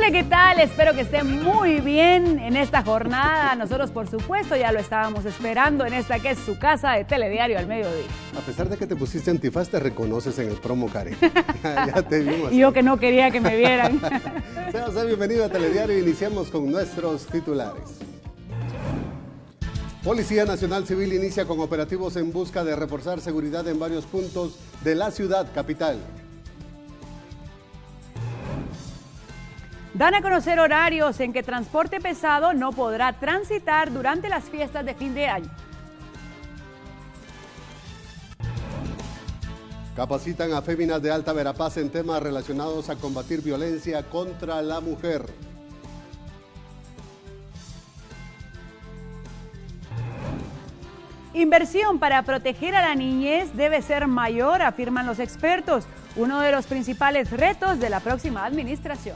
Hola, ¿qué tal? Espero que estén muy bien en esta jornada. Nosotros, por supuesto, ya lo estábamos esperando en esta que es su casa de Telediario al mediodía. A pesar de que te pusiste antifaz, te reconoces en el promo, Karen. Ya te vimos. Y yo que no quería que me vieran. Sea bienvenido a Telediario. Iniciamos con nuestros titulares. Policía Nacional Civil inicia con operativos en busca de reforzar seguridad en varios puntos de la ciudad capital. Dan a conocer horarios en que transporte pesado no podrá transitar durante las fiestas de fin de año. Capacitan a féminas de Alta Verapaz en temas relacionados a combatir violencia contra la mujer. Inversión para proteger a la niñez debe ser mayor, afirman los expertos, uno de los principales retos de la próxima administración.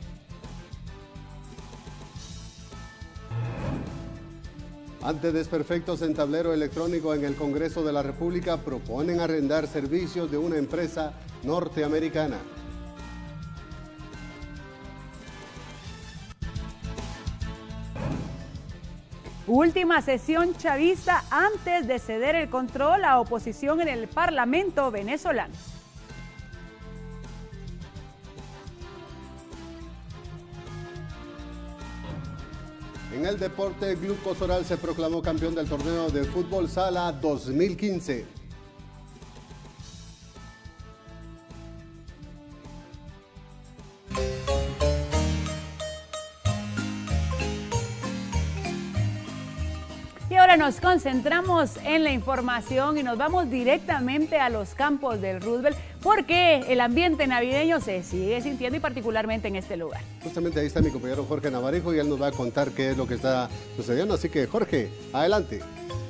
Ante desperfectos en tablero electrónico en el Congreso de la República, proponen arrendar servicios de una empresa norteamericana. Última sesión chavista antes de ceder el control a oposición en el Parlamento venezolano. En el deporte, Glucos Oral se proclamó campeón del torneo de fútbol sala 2015. Y ahora nos concentramos en la información y nos vamos directamente a los campos del Roosevelt porque el ambiente navideño se sigue sintiendo y particularmente en este lugar. Justamente ahí está mi compañero Jorge Navarijo y él nos va a contar qué es lo que está sucediendo. Así que Jorge, adelante.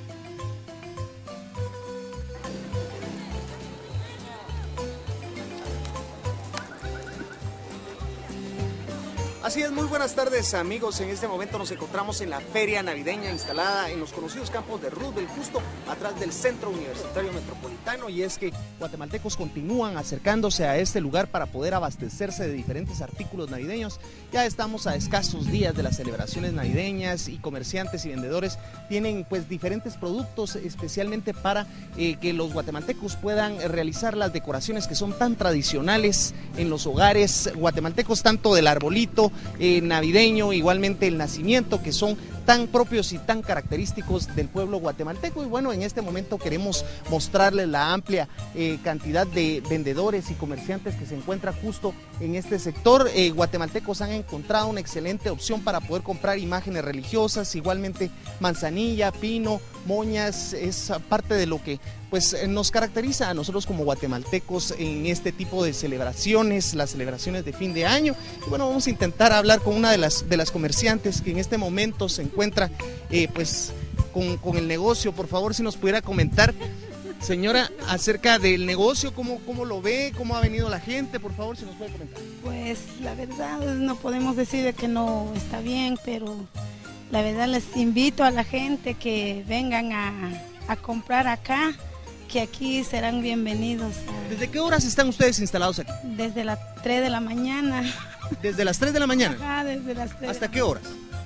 Así es, muy buenas tardes amigos. En este momento nos encontramos en la feria navideña instalada en los conocidos campos de Roosevelt, justo atrás del Centro Universitario Metropolitano. Y es que guatemaltecos continúan acercándose a este lugar para poder abastecerse de diferentes artículos navideños. Ya estamos a escasos días de las celebraciones navideñas y comerciantes y vendedores tienen pues diferentes productos especialmente para que los guatemaltecos puedan realizar las decoraciones que son tan tradicionales en los hogares guatemaltecos, tanto del arbolito navideño, igualmente el nacimiento, que son tan propios y tan característicos del pueblo guatemalteco. Y bueno, en este momento queremos mostrarles la amplia cantidad de vendedores y comerciantes que se encuentra justo en este sector. Guatemaltecos han encontrado una excelente opción para poder comprar imágenes religiosas, igualmente manzanilla, pino, moñas, es parte de lo que pues nos caracteriza a nosotros como guatemaltecos en este tipo de celebraciones, las celebraciones de fin de año. Y bueno, vamos a intentar hablar con una de las comerciantes que en este momento se encuentra pues con el negocio. Por favor, si nos pudiera comentar, señora, acerca del negocio, cómo lo ve, cómo ha venido la gente, por favor, si nos puede comentar. Pues la verdad no podemos decir que no está bien, pero la verdad les invito a la gente que vengan a comprar acá, que aquí serán bienvenidos. ¿Desde qué horas están ustedes instalados aquí? Desde las 3 de la mañana. ¿Desde las 3 de la mañana? Ajá, desde las 3. ¿Hasta qué horas?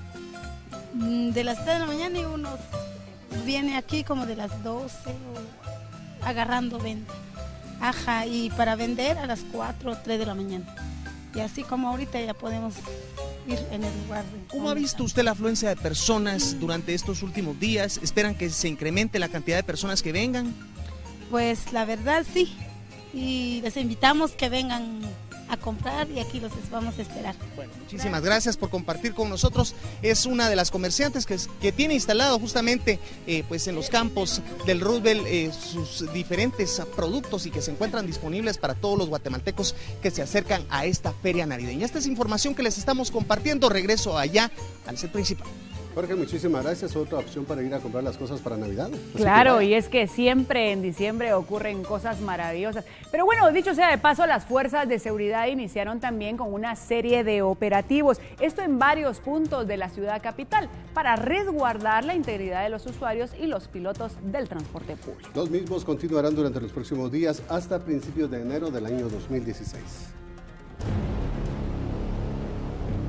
De las 3 de la mañana y uno viene aquí como de las 12 o agarrando venta. Ajá, y para vender a las 4 o 3 de la mañana. Y así como ahorita ya podemos ir en el lugar. ¿Cómo ha visto usted la afluencia de personas durante estos últimos días? ¿Esperan que se incremente la cantidad de personas que vengan? Pues la verdad sí, y les invitamos que vengan a comprar y aquí los vamos a esperar. Bueno, muchísimas gracias por compartir con nosotros. Es una de las comerciantes que tiene instalado justamente pues en los campos del Roosevelt sus diferentes productos y que se encuentran disponibles para todos los guatemaltecos que se acercan a esta feria navideña. Esta es información que les estamos compartiendo. Regreso allá al set principal. Jorge, muchísimas gracias. Otra opción para ir a comprar las cosas para Navidad. Claro, y es que siempre en diciembre ocurren cosas maravillosas. Pero bueno, dicho sea de paso, las fuerzas de seguridad iniciaron también con una serie de operativos, esto en varios puntos de la ciudad capital, para resguardar la integridad de los usuarios y los pilotos del transporte público. Los mismos continuarán durante los próximos días hasta principios de enero del año 2016.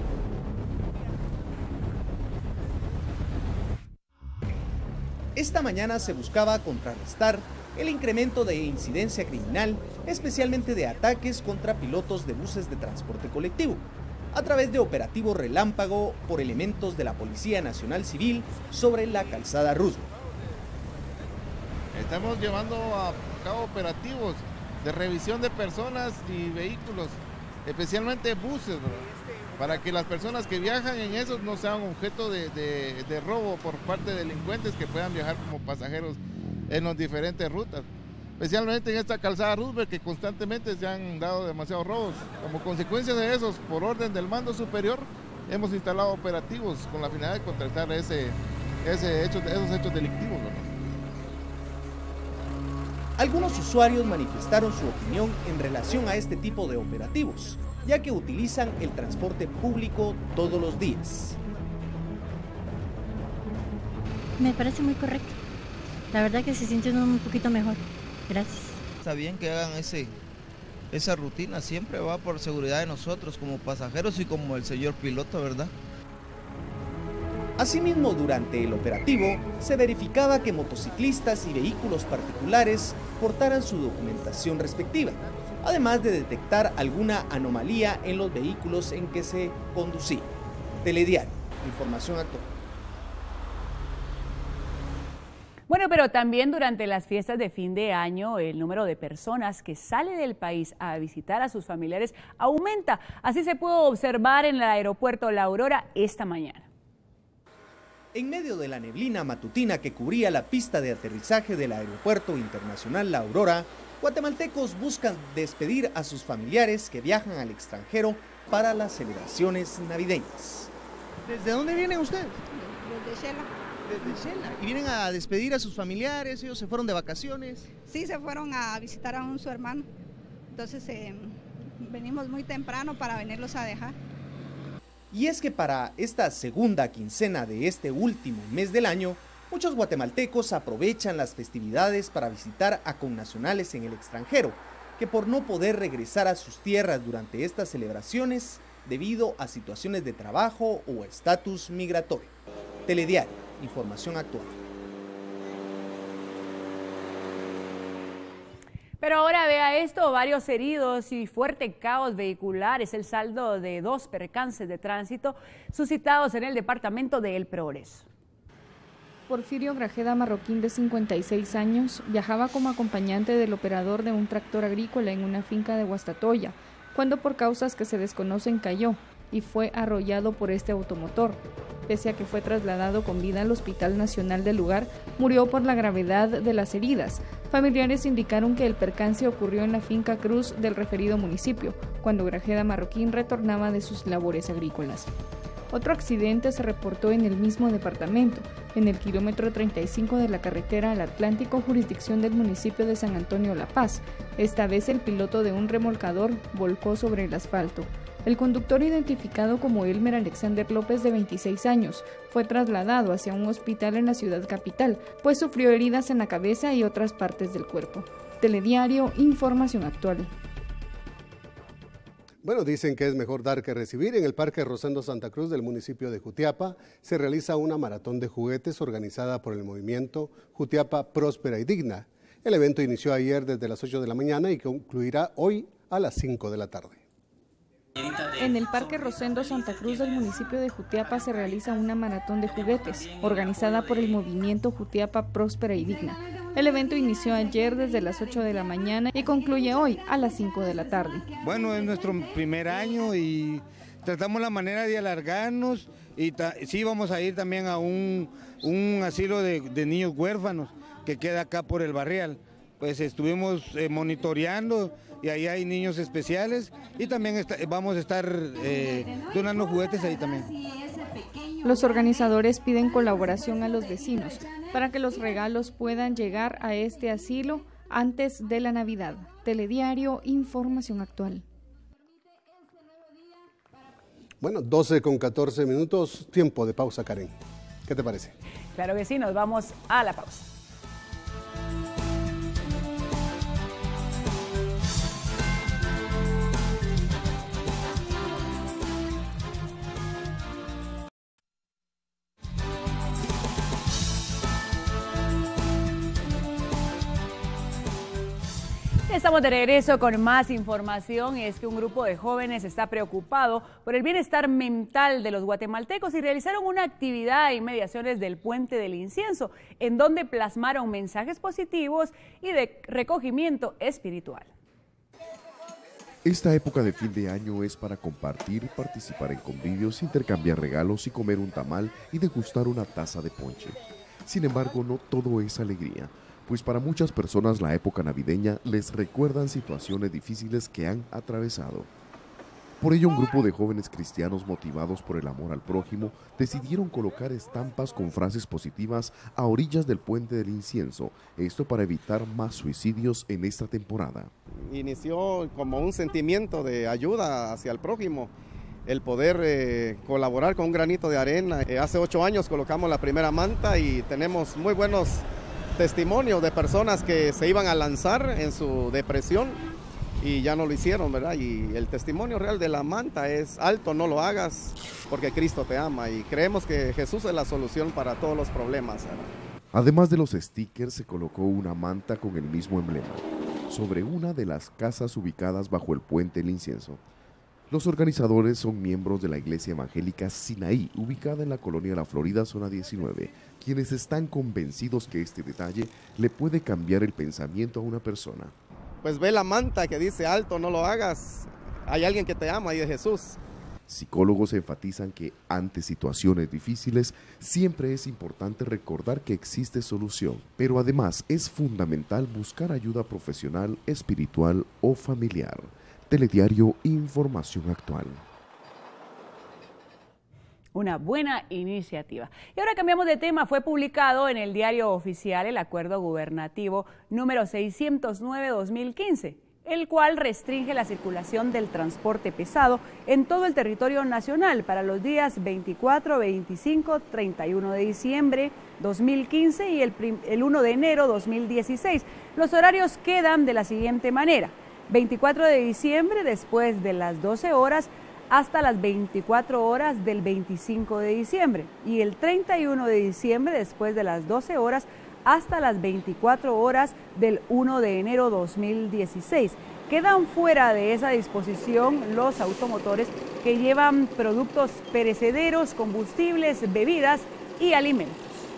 Esta mañana se buscaba contrarrestar el incremento de incidencia criminal, especialmente de ataques contra pilotos de buses de transporte colectivo, a través de operativo relámpago por elementos de la Policía Nacional Civil sobre la calzada Roosevelt. Estamos llevando a cabo operativos de revisión de personas y vehículos, especialmente buses, ¿verdad?, para que las personas que viajan en esos no sean objeto de robo por parte de delincuentes que puedan viajar como pasajeros en las diferentes rutas, especialmente en esta calzada Roosevelt, que constantemente se han dado demasiados robos. Como consecuencia de esos, por orden del mando superior, hemos instalado operativos con la finalidad de contrarrestar esos hechos delictivos, ¿verdad? Algunos usuarios manifestaron su opinión en relación a este tipo de operativos, ya que utilizan el transporte público todos los días. Me parece muy correcto. La verdad que se siente uno un poquito mejor. Gracias. Está bien que hagan esa rutina, siempre va por seguridad de nosotros como pasajeros y como el señor piloto, ¿verdad? Asimismo, durante el operativo, se verificaba que motociclistas y vehículos particulares portaran su documentación respectiva, además de detectar alguna anomalía en los vehículos en que se conducía. Telediario, información actual. Bueno, pero también durante las fiestas de fin de año, el número de personas que sale del país a visitar a sus familiares aumenta. Así se pudo observar en el aeropuerto La Aurora esta mañana. En medio de la neblina matutina que cubría la pista de aterrizaje del Aeropuerto Internacional La Aurora, guatemaltecos buscan despedir a sus familiares que viajan al extranjero para las celebraciones navideñas. ¿Desde dónde vienen ustedes? Desde Shela. Desde Shela. ¿Y vienen a despedir a sus familiares? ¿Ellos se fueron de vacaciones? Sí, se fueron a visitar a su hermano. Entonces venimos muy temprano para venirlos a dejar. Y es que para esta segunda quincena de este último mes del año, muchos guatemaltecos aprovechan las festividades para visitar a connacionales en el extranjero, que por no poder regresar a sus tierras durante estas celebraciones, debido a situaciones de trabajo o estatus migratorio. Telediario, información actual. Pero ahora vea esto, varios heridos y fuerte caos vehicular es el saldo de 2 percances de tránsito suscitados en el departamento de El Progreso. Porfirio Grajeda Marroquín, de 56 años, viajaba como acompañante del operador de un tractor agrícola en una finca de Guastatoya, cuando por causas que se desconocen cayó y fue arrollado por este automotor. Pese a que fue trasladado con vida al Hospital Nacional del lugar, murió por la gravedad de las heridas. Familiares indicaron que el percance ocurrió en la finca Cruz del referido municipio, cuando Grajeda Marroquín retornaba de sus labores agrícolas. Otro accidente se reportó en el mismo departamento, en el kilómetro 35 de la carretera al Atlántico, jurisdicción del municipio de San Antonio La Paz. Esta vez el piloto de un remolcador volcó sobre el asfalto. El conductor, identificado como Elmer Alexander López, de 26 años, fue trasladado hacia un hospital en la ciudad capital, pues sufrió heridas en la cabeza y otras partes del cuerpo. Telediario, información actual. Bueno, dicen que es mejor dar que recibir. En el Parque Rosendo Santa Cruz del municipio de Jutiapa se realiza una maratón de juguetes organizada por el movimiento Jutiapa Próspera y Digna. El evento inició ayer desde las 8 de la mañana y concluirá hoy a las 5 de la tarde. En el Parque Rosendo Santa Cruz del municipio de Jutiapa se realiza una maratón de juguetes, organizada por el movimiento Jutiapa Próspera y Digna. El evento inició ayer desde las 8 de la mañana y concluye hoy a las 5 de la tarde. Bueno, es nuestro primer año y tratamos la manera de alargarnos y sí vamos a ir también a un asilo de niños huérfanos que queda acá por el Barrial. Pues estuvimos monitoreando y ahí hay niños especiales y también vamos a estar donando juguetes ahí también. Los organizadores piden colaboración a los vecinos para que los regalos puedan llegar a este asilo antes de la Navidad. Telediario, información actual. Bueno, 12:14, tiempo de pausa, Karen. ¿Qué te parece? Claro que sí, nos vamos a la pausa. Estamos de regreso con más información. Es que un grupo de jóvenes está preocupado por el bienestar mental de los guatemaltecos y realizaron una actividad en inmediaciones del Puente del Incienso, en donde plasmaron mensajes positivos y de recogimiento espiritual. Esta época de fin de año es para compartir, participar en convivios, intercambiar regalos y comer un tamal y degustar una taza de ponche. Sin embargo, no todo es alegría, pues para muchas personas la época navideña les recuerdan situaciones difíciles que han atravesado. Por ello, un grupo de jóvenes cristianos motivados por el amor al prójimo decidieron colocar estampas con frases positivas a orillas del Puente del Incienso, esto para evitar más suicidios en esta temporada. Inició como un sentimiento de ayuda hacia el prójimo, el poder colaborar con un granito de arena. Hace 8 años colocamos la primera manta y tenemos muy buenos testimonios de personas que se iban a lanzar en su depresión y ya no lo hicieron, ¿verdad? Y el testimonio real de la manta es: alto, no lo hagas, porque Cristo te ama, y creemos que Jesús es la solución para todos los problemas, ¿verdad? Además de los stickers, se colocó una manta con el mismo emblema sobre una de las casas ubicadas bajo el Puente del Incienso. Los organizadores son miembros de la Iglesia Evangélica Sinaí, ubicada en la colonia La Florida, zona 19, quienes están convencidos que este detalle le puede cambiar el pensamiento a una persona. Pues ve la manta que dice: alto, no lo hagas, hay alguien que te ama, y es Jesús. Psicólogos enfatizan que ante situaciones difíciles siempre es importante recordar que existe solución, pero además es fundamental buscar ayuda profesional, espiritual o familiar. Telediario, información actual. Una buena iniciativa. Y ahora cambiamos de tema. Fue publicado en el Diario Oficial el Acuerdo Gubernativo número 609-2015, el cual restringe la circulación del transporte pesado en todo el territorio nacional para los días 24, 25, 31 de diciembre 2015 y el 1 de enero 2016. Los horarios quedan de la siguiente manera: 24 de diciembre después de las 12 horas hasta las 24 horas del 25 de diciembre y el 31 de diciembre después de las 12 horas hasta las 24 horas del 1 de enero 2016. Quedan fuera de esa disposición los automotores que llevan productos perecederos, combustibles, bebidas y alimentos.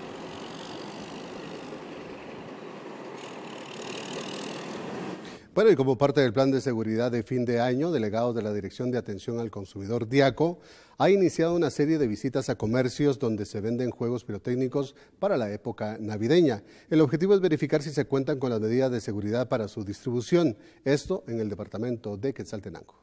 Bueno, y como parte del plan de seguridad de fin de año, delegados de la Dirección de Atención al Consumidor, DIACO, ha iniciado una serie de visitas a comercios donde se venden juegos pirotécnicos para la época navideña. El objetivo es verificar si se cuentan con las medidas de seguridad para su distribución, esto en el departamento de Quetzaltenango.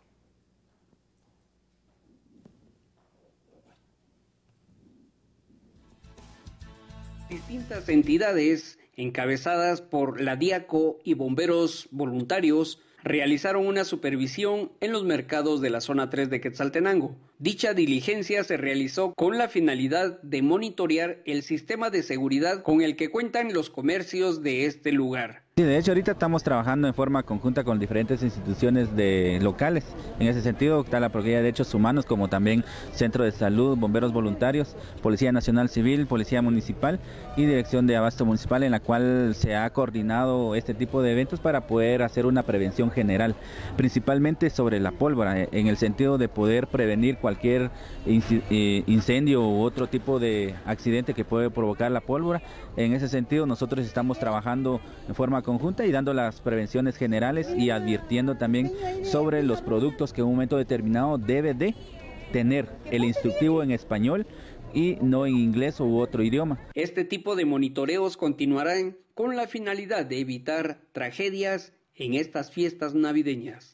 Distintas entidades encabezadas por la DIACO y bomberos voluntarios, realizaron una supervisión en los mercados de la zona 3 de Quetzaltenango. Dicha diligencia se realizó con la finalidad de monitorear el sistema de seguridad con el que cuentan los comercios de este lugar. Sí, de hecho ahorita estamos trabajando en forma conjunta con diferentes instituciones locales. En ese sentido está la Procuraduría de Derechos Humanos, como también Centro de Salud, Bomberos Voluntarios, Policía Nacional Civil, Policía Municipal y Dirección de Abasto Municipal, en la cual se ha coordinado este tipo de eventos para poder hacer una prevención general, principalmente sobre la pólvora, en el sentido de poder prevenir cualquier incendio u otro tipo de accidente que puede provocar la pólvora. En ese sentido nosotros estamos trabajando en forma conjunta y dando las prevenciones generales y advirtiendo también sobre los productos que en un momento determinado debe de tener el instructivo en español y no en inglés u otro idioma. Este tipo de monitoreos continuarán con la finalidad de evitar tragedias en estas fiestas navideñas.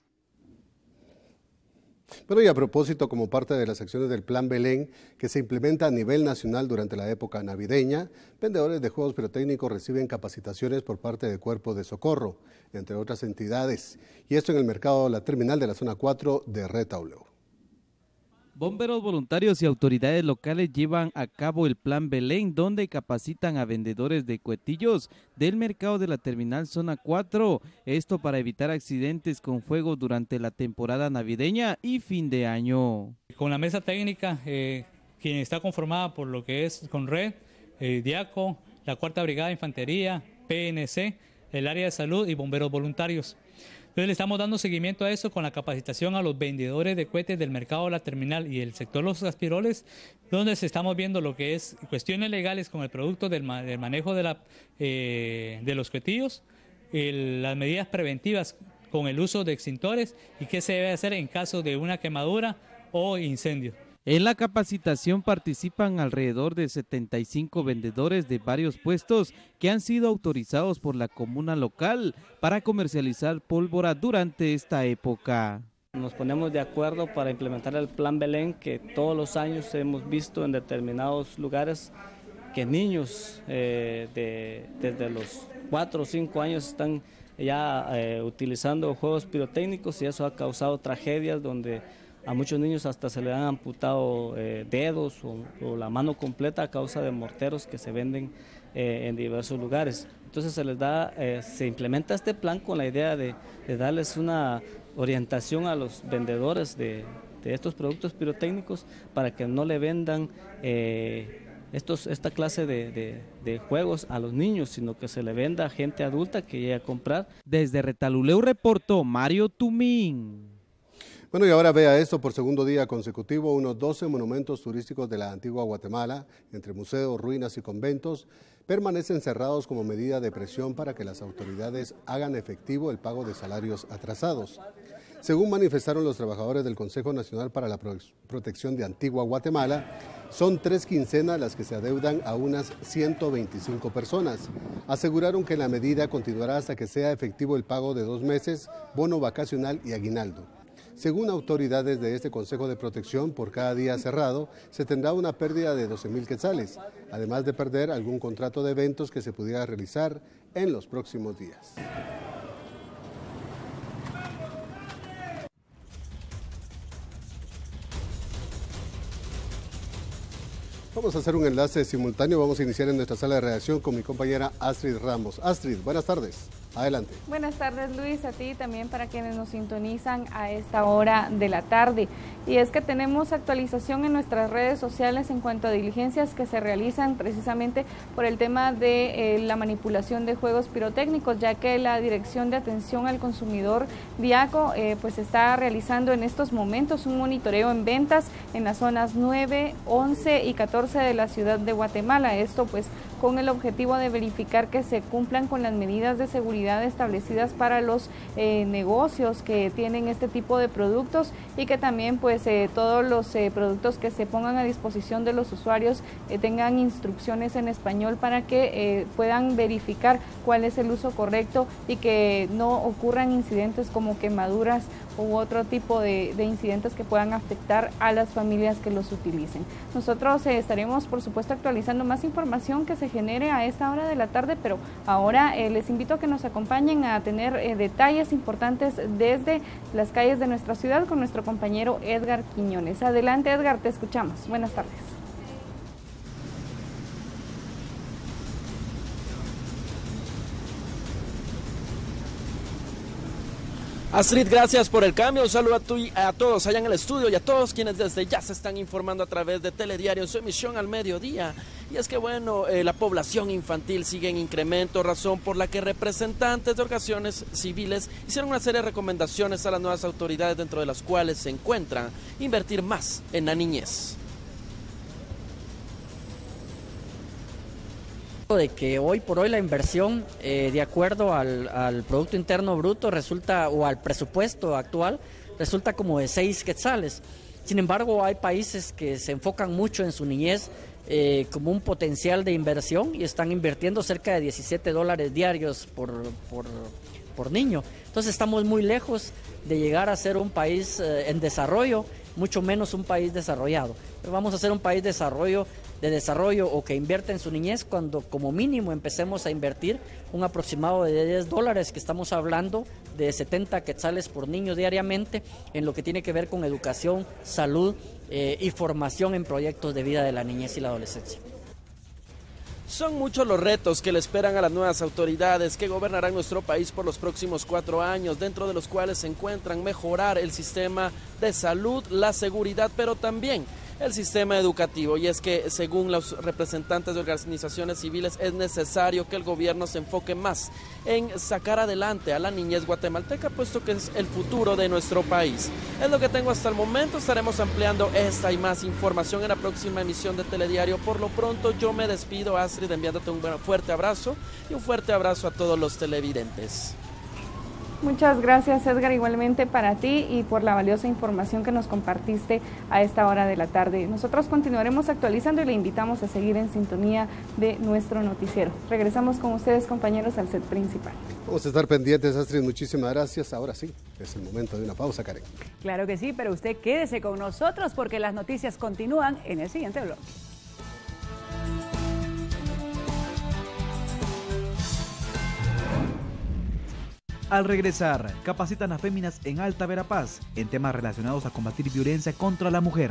Bueno, y a propósito, como parte de las acciones del Plan Belén, que se implementa a nivel nacional durante la época navideña, vendedores de juegos pirotécnicos reciben capacitaciones por parte del Cuerpo de Socorro, entre otras entidades, y esto en el mercado La Terminal de la zona 4 de Retauleu. Bomberos voluntarios y autoridades locales llevan a cabo el Plan Belén, donde capacitan a vendedores de cuetillos del mercado de la Terminal Zona 4, esto para evitar accidentes con fuego durante la temporada navideña y fin de año. Con la mesa técnica, quien está conformada por lo que es CONRED, DIACO, la 4ª Brigada de Infantería, PNC, el área de salud y bomberos voluntarios. Entonces le estamos dando seguimiento a eso con la capacitación a los vendedores de cohetes del mercado de la terminal y el sector Los Aspiroles, donde se estamos viendo lo que es cuestiones legales con el producto del manejo de los cohetillos, las medidas preventivas con el uso de extintores y qué se debe hacer en caso de una quemadura o incendio. En la capacitación participan alrededor de 75 vendedores de varios puestos que han sido autorizados por la comuna local para comercializar pólvora durante esta época. Nos ponemos de acuerdo para implementar el Plan Belén, que todos los años hemos visto en determinados lugares que niños desde los 4 o 5 años están ya utilizando juegos pirotécnicos, y eso ha causado tragedias donde a muchos niños hasta se le han amputado dedos o la mano completa a causa de morteros que se venden en diversos lugares. Entonces se implementa este plan con la idea de darles una orientación a los vendedores de estos productos pirotécnicos para que no le vendan esta clase de juegos a los niños, sino que se le venda a gente adulta que llegue a comprar. Desde Retaluleu reportó Mario Tumín. Bueno, y ahora vea esto: por segundo día consecutivo, unos 12 monumentos turísticos de la antigua Guatemala, entre museos, ruinas y conventos, permanecen cerrados como medida de presión para que las autoridades hagan efectivo el pago de salarios atrasados. Según manifestaron los trabajadores del Consejo Nacional para la Protección de Antigua Guatemala, son 3 quincenas las que se adeudan a unas 125 personas. Aseguraron que la medida continuará hasta que sea efectivo el pago de 2 meses, bono vacacional y aguinaldo. Según autoridades de este Consejo de Protección, por cada día cerrado se tendrá una pérdida de 12,000 quetzales, además de perder algún contrato de eventos que se pudiera realizar en los próximos días. Vamos a hacer un enlace simultáneo, vamos a iniciar en nuestra sala de redacción con mi compañera Astrid Ramos. Astrid, buenas tardes. Adelante. Buenas tardes, Luis, a ti y también para quienes nos sintonizan a esta hora de la tarde. Y es que tenemos actualización en nuestras redes sociales en cuanto a diligencias que se realizan precisamente por el tema de la manipulación de juegos pirotécnicos, ya que la Dirección de Atención al Consumidor, DIACO, pues está realizando en estos momentos un monitoreo en ventas en las zonas 9, 11 y 14 de la ciudad de Guatemala. Esto pues con el objetivo de verificar que se cumplan con las medidas de seguridad establecidas para los negocios que tienen este tipo de productos, y que también pues todos los productos que se pongan a disposición de los usuarios tengan instrucciones en español para que puedan verificar cuál es el uso correcto y que no ocurran incidentes como quemaduras u otro tipo de incidentes que puedan afectar a las familias que los utilicen. Nosotros estaremos por supuesto actualizando más información que se genere a esta hora de la tarde, pero ahora les invito a que nos acompañen a tener detalles importantes desde las calles de nuestra ciudad con nuestro compañero Edgar Quiñones. Adelante, Edgar, te escuchamos. Buenas tardes. Astrid, gracias por el cambio. Un saludo a todos allá en el estudio y a todos quienes desde ya se están informando a través de Telediario en su emisión al mediodía. Y es que bueno, la población infantil sigue en incremento, razón por la que representantes de organizaciones civiles hicieron una serie de recomendaciones a las nuevas autoridades, dentro de las cuales se encuentran invertir más en la niñez. De que hoy por hoy la inversión, de acuerdo al Producto Interno Bruto, resulta, o al presupuesto actual, resulta como de 6 quetzales. Sin embargo, hay países que se enfocan mucho en su niñez como un potencial de inversión y están invirtiendo cerca de $17 diarios por niño. Entonces estamos muy lejos de llegar a ser un país en desarrollo, mucho menos un país desarrollado. Pero vamos a ser un país de desarrollo o que invierte en su niñez cuando como mínimo empecemos a invertir un aproximado de $10, que estamos hablando de 70 quetzales por niño diariamente, en lo que tiene que ver con educación, salud y formación en proyectos de vida de la niñez y la adolescencia. Son muchos los retos que le esperan a las nuevas autoridades que gobernarán nuestro país por los próximos 4 años, dentro de los cuales se encuentran mejorar el sistema de salud, la seguridad, pero también el sistema educativo. Y es que según los representantes de organizaciones civiles es necesario que el gobierno se enfoque más en sacar adelante a la niñez guatemalteca, puesto que es el futuro de nuestro país. Es lo que tengo hasta el momento. Estaremos ampliando esta y más información en la próxima emisión de Telediario. Por lo pronto yo me despido, Astrid, enviándote un fuerte abrazo y un fuerte abrazo a todos los televidentes. Muchas gracias, Edgar, igualmente para ti y por la valiosa información que nos compartiste a esta hora de la tarde. Nosotros continuaremos actualizando y le invitamos a seguir en sintonía de nuestro noticiero. Regresamos con ustedes, compañeros, al set principal. Vamos a estar pendientes, Astrid, muchísimas gracias. Ahora sí, es el momento de una pausa, Karen. Claro que sí, pero usted quédese con nosotros porque las noticias continúan en el siguiente bloque. Al regresar, capacitan a féminas en Alta Verapaz en temas relacionados a combatir violencia contra la mujer.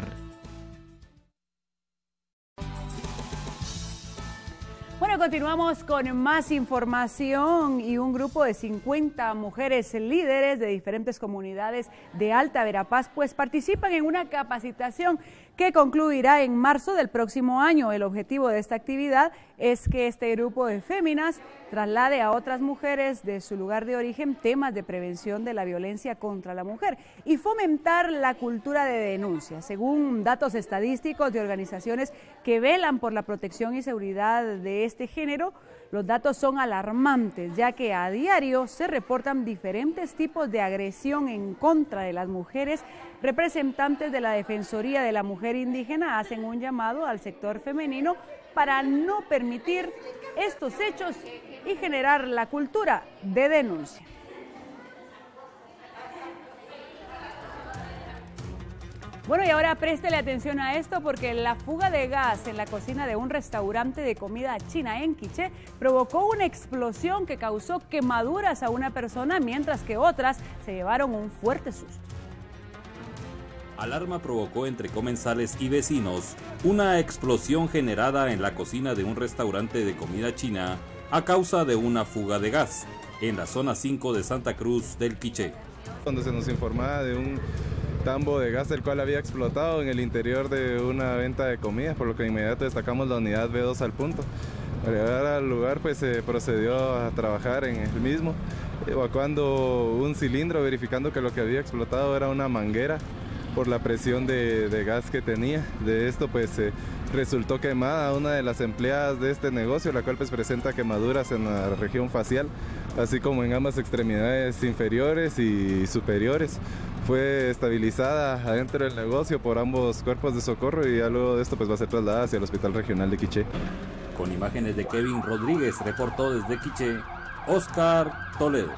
Bueno, continuamos con más información y un grupo de 50 mujeres líderes de diferentes comunidades de Alta Verapaz pues participan en una capacitación que concluirá en marzo del próximo año. El objetivo de esta actividad es que este grupo de féminas traslade a otras mujeres de su lugar de origen temas de prevención de la violencia contra la mujer y fomentar la cultura de denuncia. Según datos estadísticos de organizaciones que velan por la protección y seguridad de este género, los datos son alarmantes, ya que a diario se reportan diferentes tipos de agresión en contra de las mujeres. Representantes de la Defensoría de la Mujer Indígena hacen un llamado al sector femenino para no permitir estos hechos y generar la cultura de denuncia. Bueno, y ahora préstele atención a esto porque la fuga de gas en la cocina de un restaurante de comida china en Quiché provocó una explosión que causó quemaduras a una persona, mientras que otras se llevaron un fuerte susto. Alarma provocó entre comensales y vecinos una explosión generada en la cocina de un restaurante de comida china a causa de una fuga de gas en la zona 5 de Santa Cruz del Quiché. Cuando se nos informaba de un tambo de gas el cual había explotado en el interior de una venta de comida, por lo que de inmediato destacamos la unidad B2 al punto. Al llegar al lugar pues se procedió a trabajar en el mismo, evacuando un cilindro, verificando que lo que había explotado era una manguera por la presión de gas que tenía. De esto pues resultó quemada una de las empleadas de este negocio, la cual pues presenta quemaduras en la región facial, así como en ambas extremidades inferiores y superiores. Fue estabilizada adentro del negocio por ambos cuerpos de socorro y ya luego de esto pues va a ser trasladada hacia el Hospital Regional de Quiché. Con imágenes de Kevin Rodríguez, reportó desde Quiché, Oscar Toledo.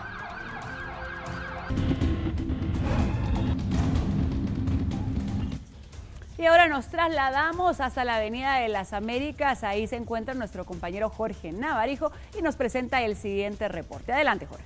Y ahora nos trasladamos hasta la Avenida de las Américas. Ahí se encuentra nuestro compañero Jorge Navarijo y nos presenta el siguiente reporte. Adelante, Jorge.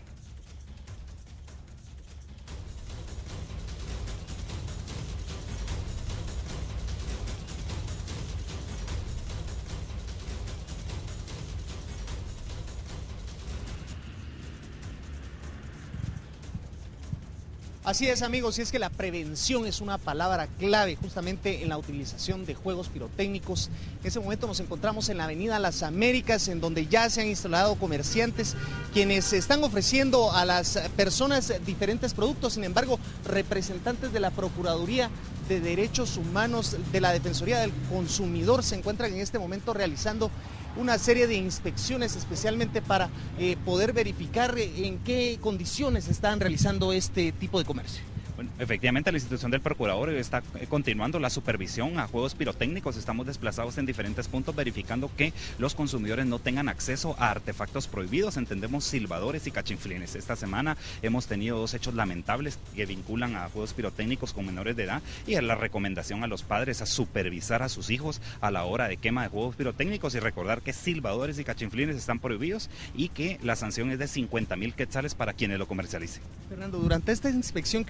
Así es, amigos, y es que la prevención es una palabra clave justamente en la utilización de juegos pirotécnicos. En ese momento nos encontramos en la Avenida Las Américas, en donde ya se han instalado comerciantes quienes están ofreciendo a las personas diferentes productos. Sin embargo, representantes de la Procuraduría de Derechos Humanos de la Defensoría del Consumidor se encuentran en este momento realizando una serie de inspecciones especialmente para poder verificar en qué condiciones están realizando este tipo de comercio. Bueno, efectivamente la institución del procurador está continuando la supervisión a juegos pirotécnicos. Estamos desplazados en diferentes puntos verificando que los consumidores no tengan acceso a artefactos prohibidos, entendemos silbadores y cachinflines. Esta semana hemos tenido 2 hechos lamentables que vinculan a juegos pirotécnicos con menores de edad y a la recomendación a los padres a supervisar a sus hijos a la hora de quema de juegos pirotécnicos y recordar que silbadores y cachinflines están prohibidos y que la sanción es de 50,000 quetzales para quienes lo comercialicen. Fernando, durante esta inspección que ustedes se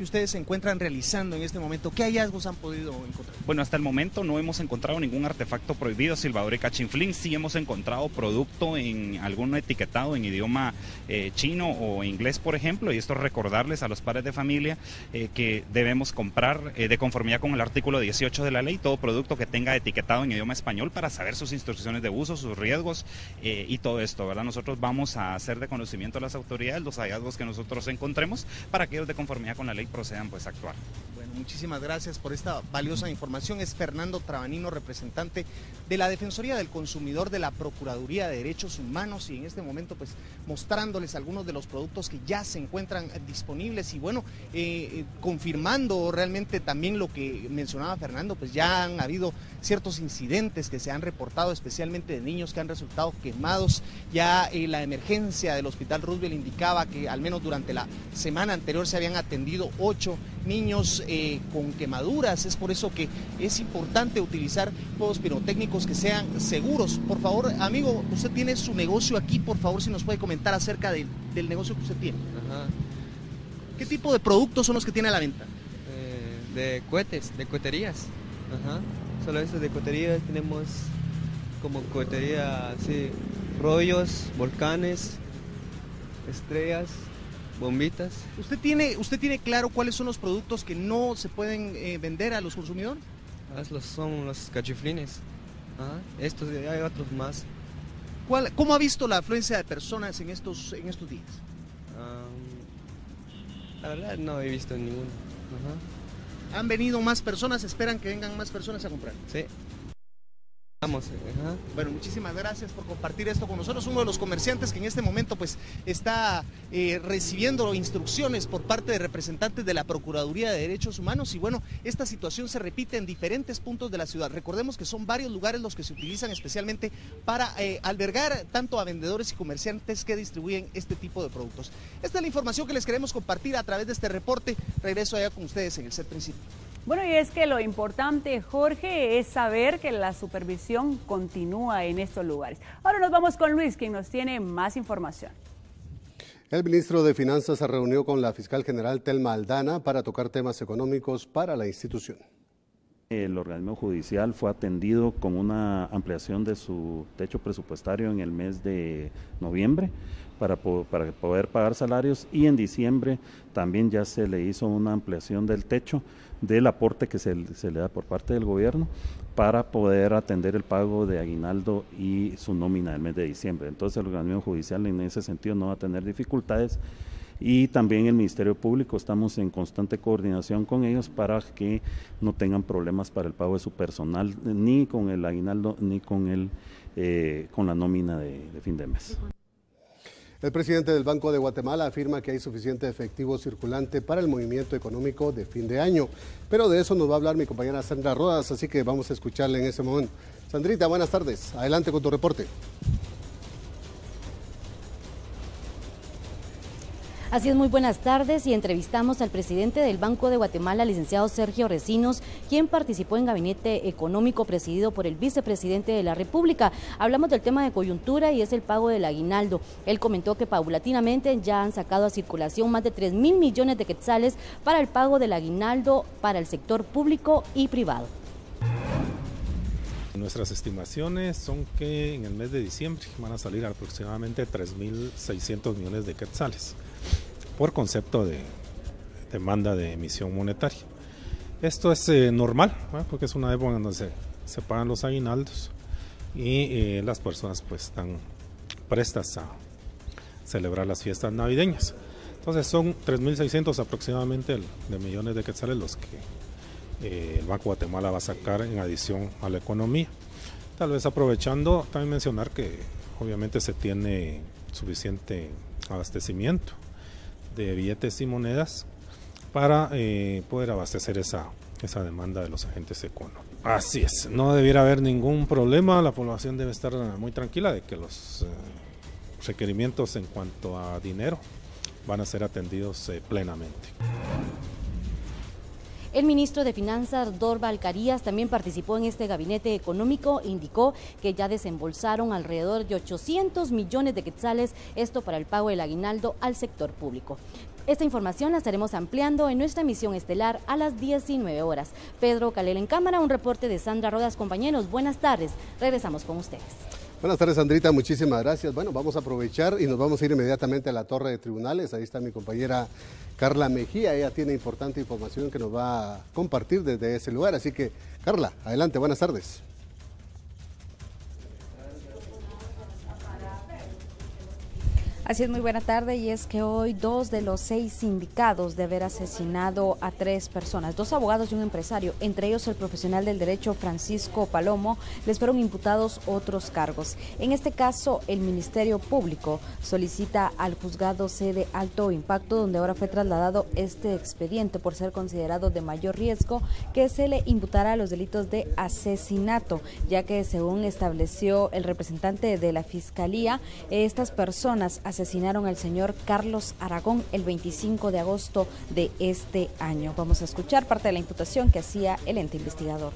encuentran realizando en este momento? ¿Qué hallazgos han podido encontrar? Bueno, hasta el momento no hemos encontrado ningún artefacto prohibido, silbadora y cachinflín. Sí hemos encontrado producto en algún etiquetado en idioma chino o inglés, por ejemplo, y esto recordarles a los padres de familia que debemos comprar de conformidad con el artículo 18 de la ley todo producto que tenga etiquetado en idioma español para saber sus instrucciones de uso, sus riesgos y todo esto, ¿verdad? Nosotros vamos a hacer de conocimiento a las autoridades los hallazgos que nosotros encontremos para que ellos de conformidad con la ley procedan pues a actuar. Bueno, muchísimas gracias por esta valiosa información. Es Fernando Trabanino, representante de la Defensoría del Consumidor de la Procuraduría de Derechos Humanos, y en este momento pues mostrándoles algunos de los productos que ya se encuentran disponibles y bueno, confirmando realmente también lo que mencionaba Fernando, pues ya han habido ciertos incidentes que se han reportado, especialmente de niños que han resultado quemados. Ya la emergencia del Hospital Roosevelt indicaba que al menos durante la semana anterior se habían atendido 8 niños con quemaduras. Es por eso que es importante utilizar juegos pirotécnicos que sean seguros. Por favor, amigo, usted tiene su negocio aquí, por favor, si nos puede comentar acerca del negocio que usted tiene. Ajá. ¿Qué tipo de productos son los que tiene a la venta? De cohetes, de coheterías. Ajá. Solo eso de coheterías tenemos como cohetería, sí, rollos, volcanes, estrellas, bombitas. ¿Usted tiene claro cuáles son los productos que no se pueden vender a los consumidores? Son los cachiflines. Ajá. Estos, hay otros más. ¿Cómo ha visto la afluencia de personas en estos días? La verdad no he visto ninguno. Ajá. ¿Han venido más personas? ¿Esperan que vengan más personas a comprar? Sí. Vamos, Bueno, muchísimas gracias por compartir esto con nosotros. Uno de los comerciantes que en este momento pues está recibiendo instrucciones por parte de representantes de la Procuraduría de Derechos Humanos, y bueno, esta situación se repite en diferentes puntos de la ciudad. Recordemos que son varios lugares los que se utilizan especialmente para albergar tanto a vendedores y comerciantes que distribuyen este tipo de productos. Esta es la información que les queremos compartir a través de este reporte. Regreso allá con ustedes en el set principal. Bueno, y es que lo importante, Jorge, es saber que la supervisión continúa en estos lugares. Ahora nos vamos con Luis, quien nos tiene más información. El ministro de Finanzas se reunió con la fiscal general Telma Aldana para tocar temas económicos para la institución. El organismo judicial fue atendido con una ampliación de su techo presupuestario en el mes de noviembre para poder pagar salarios, y en diciembre también ya se le hizo una ampliación del techo del aporte que se le da por parte del gobierno para poder atender el pago de aguinaldo y su nómina del mes de diciembre. Entonces el organismo judicial en ese sentido no va a tener dificultades, y también el Ministerio Público estamos en constante coordinación con ellos para que no tengan problemas para el pago de su personal, ni con el aguinaldo ni con la nómina de fin de mes. El presidente del Banco de Guatemala afirma que hay suficiente efectivo circulante para el movimiento económico de fin de año, pero de eso nos va a hablar mi compañera Sandra Rodas, así que vamos a escucharle en ese momento. Sandrita, buenas tardes, adelante con tu reporte. Así es, muy buenas tardes, y entrevistamos al presidente del Banco de Guatemala, licenciado Sergio Recinos, quien participó en gabinete económico presidido por el vicepresidente de la República. Hablamos del tema de coyuntura y es el pago del aguinaldo. Él comentó que paulatinamente ya han sacado a circulación más de 3.000 millones de quetzales para el pago del aguinaldo para el sector público y privado. Nuestras estimaciones son que en el mes de diciembre van a salir aproximadamente 3.600 millones de quetzales por concepto de demanda de emisión monetaria. Esto es normal, ¿no? Porque es una época donde se pagan los aguinaldos y las personas pues están prestas a celebrar las fiestas navideñas. Entonces son 3.600 aproximadamente de millones de quetzales los que el Banco de Guatemala va a sacar en adición a la economía. Tal vez aprovechando también mencionar que obviamente se tiene suficiente abastecimiento de billetes y monedas para poder abastecer esa demanda de los agentes económicos. Así es, no debiera haber ningún problema, la población debe estar muy tranquila de que los requerimientos en cuanto a dinero van a ser atendidos plenamente. El ministro de Finanzas, Dorval Carías, también participó en este gabinete económico e indicó que ya desembolsaron alrededor de 800 millones de quetzales, esto para el pago del aguinaldo al sector público. Esta información la estaremos ampliando en nuestra emisión estelar a las 19 horas. Pedro Calel en cámara, un reporte de Sandra Rodas. Compañeros, buenas tardes. Regresamos con ustedes. Buenas tardes, Sandrita, muchísimas gracias. Bueno, vamos a aprovechar y nos vamos a ir inmediatamente a la torre de tribunales. Ahí está mi compañera Carla Mejía, ella tiene importante información que nos va a compartir desde ese lugar. Así que, Carla, adelante, buenas tardes. Así es, muy buena tarde, y es que hoy 2 de los 6 indicados de haber asesinado a 3 personas, 2 abogados y un empresario, entre ellos el profesional del derecho Francisco Palomo, les fueron imputados otros cargos. En este caso, el Ministerio Público solicita al juzgado C de alto impacto, donde ahora fue trasladado este expediente por ser considerado de mayor riesgo, que se le imputará los delitos de asesinato, ya que según estableció el representante de la Fiscalía, estas personas asesinaron al señor Carlos Aragón el 25 de agosto de este año. Vamos a escuchar parte de la imputación que hacía el ente investigador.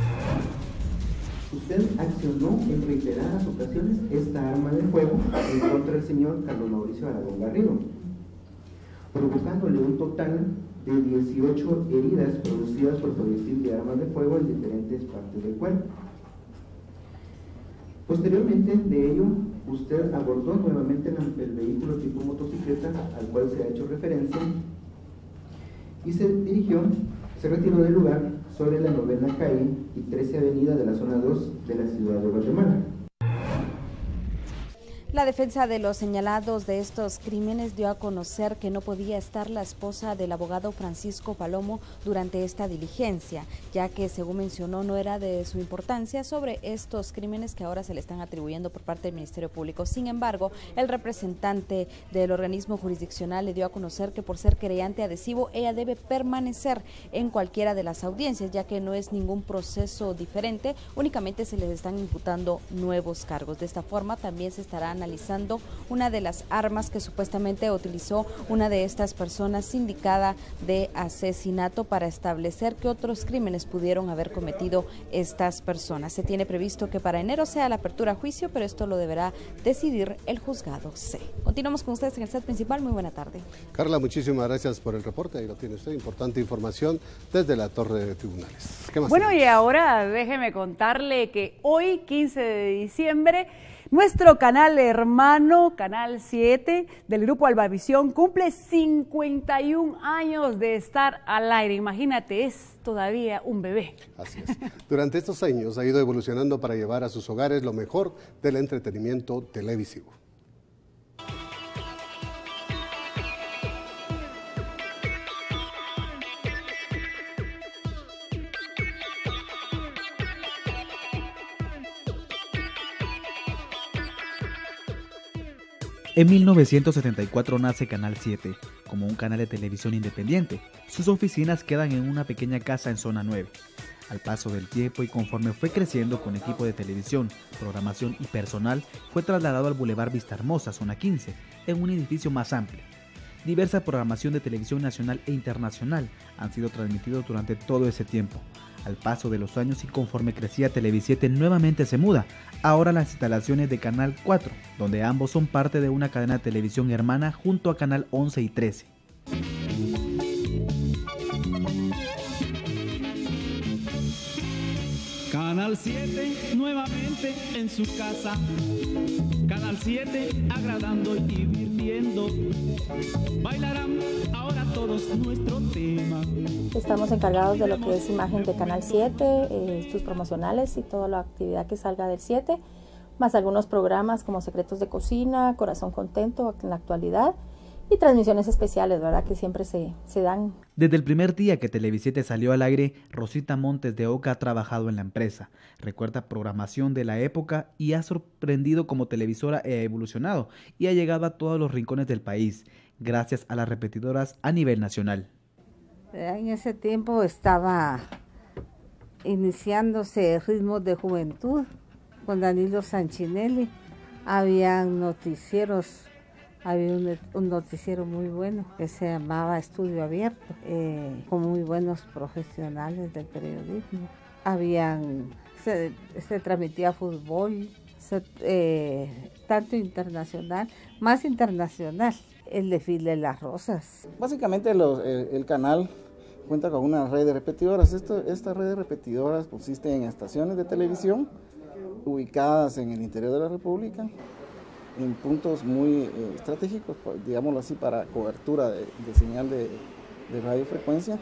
Usted accionó en reiteradas ocasiones esta arma de fuego en contra del señor Carlos Mauricio Aragón Garrido, provocándole un total de 18 heridas producidas por proyectil de armas de fuego en diferentes partes del cuerpo. Posteriormente de ello, usted abordó nuevamente el vehículo tipo motocicleta al cual se ha hecho referencia y se retiró del lugar sobre la 9ª calle y 13 avenida de la zona 2 de la ciudad de Guatemala. La defensa de los señalados de estos crímenes dio a conocer que no podía estar la esposa del abogado Francisco Palomo durante esta diligencia, ya que, según mencionó, no era de su importancia sobre estos crímenes que ahora se le están atribuyendo por parte del Ministerio Público. Sin embargo, el representante del organismo jurisdiccional le dio a conocer que por ser querellante adhesivo, ella debe permanecer en cualquiera de las audiencias, ya que no es ningún proceso diferente, únicamente se les están imputando nuevos cargos. De esta forma, también se estará analizando una de las armas que supuestamente utilizó una de estas personas sindicada de asesinato para establecer qué otros crímenes pudieron haber cometido estas personas. Se tiene previsto que para enero sea la apertura a juicio, pero esto lo deberá decidir el juzgado C. Continuamos con ustedes en el set principal. Muy buena tarde. Carla, muchísimas gracias por el reporte. Ahí lo tiene usted, importante información desde la torre de tribunales. ¿Qué más bueno, tenemos? Y ahora déjeme contarle que hoy, 15 de diciembre, nuestro canal hermano, Canal 7, del Grupo Albavisión, cumple 51 años de estar al aire. Imagínate, es todavía un bebé. Así es. Durante estos años ha ido evolucionando para llevar a sus hogares lo mejor del entretenimiento televisivo. En 1974 nace Canal 7, como un canal de televisión independiente. Sus oficinas quedan en una pequeña casa en Zona 9. Al paso del tiempo y conforme fue creciendo con equipo de televisión, programación y personal, fue trasladado al Boulevard Vista Hermosa, Zona 15, en un edificio más amplio. Diversa programación de televisión nacional e internacional han sido transmitidos durante todo ese tiempo. Al paso de los años y conforme crecía Televisiete, nuevamente se muda, ahora a las instalaciones de Canal 4, donde ambos son parte de una cadena de televisión hermana junto a Canal 11 y 13. Canal 7 nuevamente en su casa. Canal 7 agradando y divirtiendo. Bailarán ahora todos nuestro tema. Estamos encargados de lo que es imagen de Canal 7, sus promocionales y toda la actividad que salga del 7, más algunos programas como Secretos de Cocina, Corazón Contento en la actualidad, y transmisiones especiales, ¿verdad?, que siempre se dan. Desde el primer día que Televisiete salió al aire, Rosita Montes de Oca ha trabajado en la empresa. Recuerda programación de la época y ha sorprendido como televisora e evolucionado y ha llegado a todos los rincones del país, gracias a las repetidoras a nivel nacional. En ese tiempo estaba iniciándose Ritmos de Juventud con Danilo Sanchinelli. Habían noticieros. Había un noticiero muy bueno que se llamaba Estudio Abierto, con muy buenos profesionales del periodismo. Se transmitía fútbol, tanto internacional, más internacional. el desfile de las rosas. Básicamente el canal cuenta con una red de repetidoras. Esta red de repetidoras consiste en estaciones de televisión ubicadas en el interior de la República, en puntos muy estratégicos, digámoslo así, para cobertura de señal de radiofrecuencia.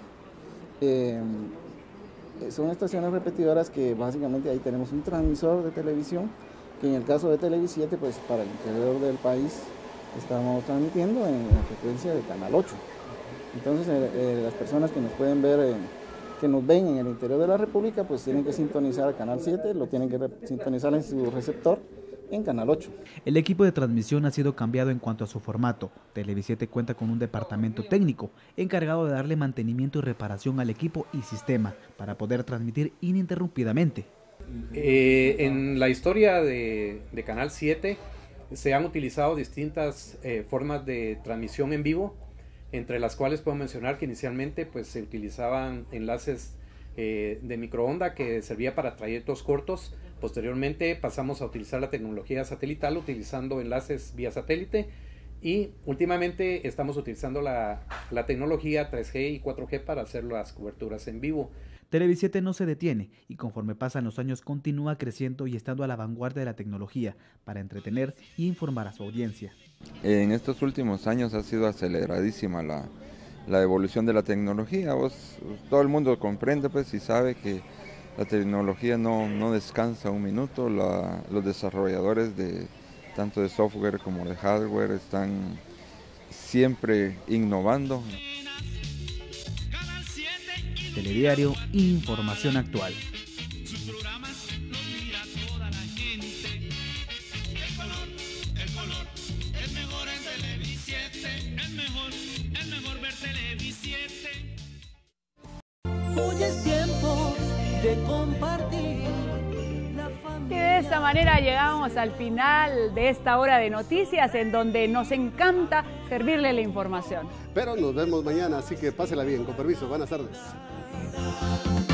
Son estaciones repetidoras que básicamente ahí tenemos un transmisor de televisión, que en el caso de Televisiete, pues para el interior del país estamos transmitiendo en la frecuencia de Canal 8. Entonces las personas que nos pueden ver, que nos ven en el interior de la República, pues tienen que sintonizar a Canal 7, lo tienen que sintonizar en su receptor en Canal 8. El equipo de transmisión ha sido cambiado en cuanto a su formato. Televisiete cuenta con un departamento técnico encargado de darle mantenimiento y reparación al equipo y sistema para poder transmitir ininterrumpidamente. En la historia de Canal 7 se han utilizado distintas formas de transmisión en vivo, entre las cuales puedo mencionar que inicialmente pues, se utilizaban enlaces de microonda que servía para trayectos cortos. Posteriormente pasamos a utilizar la tecnología satelital utilizando enlaces vía satélite, y últimamente estamos utilizando la tecnología 3G y 4G para hacer las coberturas en vivo. Televisiete no se detiene y conforme pasan los años continúa creciendo y estando a la vanguardia de la tecnología para entretener y informar a su audiencia. En estos últimos años ha sido aceleradísima la evolución de la tecnología. Todo el mundo comprende pues y sabe que la tecnología no descansa un minuto. Los desarrolladores tanto de software como de hardware están siempre innovando. Telediario, información actual. Hoy es tiempo de compartir. Y de esta manera llegamos al final de esta hora de noticias, en donde nos encanta servirle la información. Pero nos vemos mañana, así que pásela bien. Con permiso, buenas tardes.